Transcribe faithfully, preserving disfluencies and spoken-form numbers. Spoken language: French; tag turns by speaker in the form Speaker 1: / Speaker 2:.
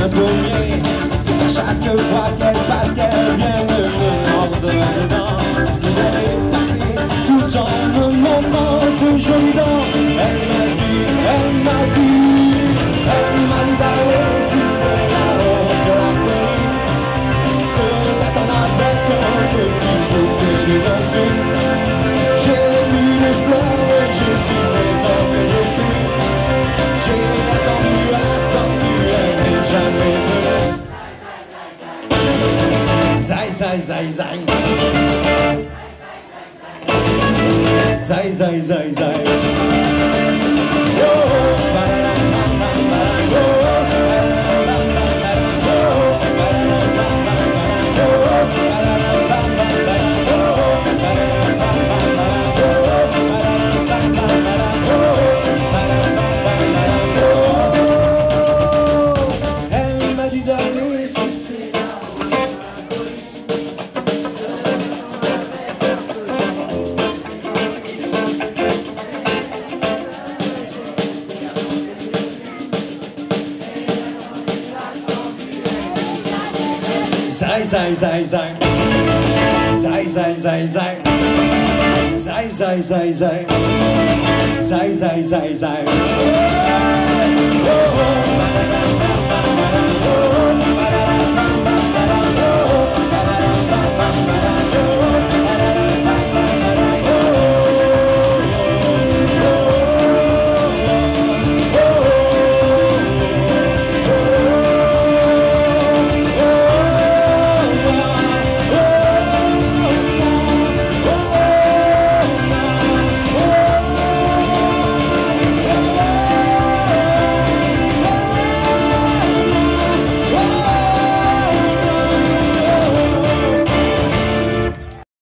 Speaker 1: cogner. Chaque fois qu'elle passe, qu'elle vient me mordre les dents. Vous allez passer tout en me montrant ses jolies dents. Elle m'a dit, elle m'a dit, elle m'a dit d'aller siffler la rose sur la colline. Que t'attends ma version, que tu peux te danser. J'ai vu les fleurs et j'ai sifflé tant que je suis. J'ai attendu, attendu, elle n'est jamais venue. Zai, zai, zai, zai. Zai, zai, zai, zai. Oh, elle m'a dit d'aller siffler. Zai, zai, zai, zai. Zai, zai, zai, zai. Zai, zai, zai, zai. Zai, zai, zai, zai.